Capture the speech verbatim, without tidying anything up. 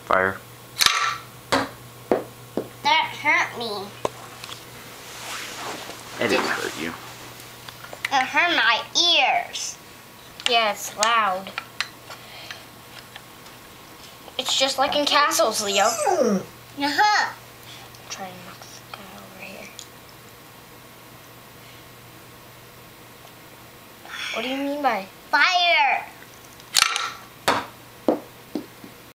Fire. That hurt me. It didn't hurt you. It hurt my ears. Yeah, it's loud. It's just like in castles, Leo. Uh-huh. Try to knock this guy over here. What do you mean by Fire.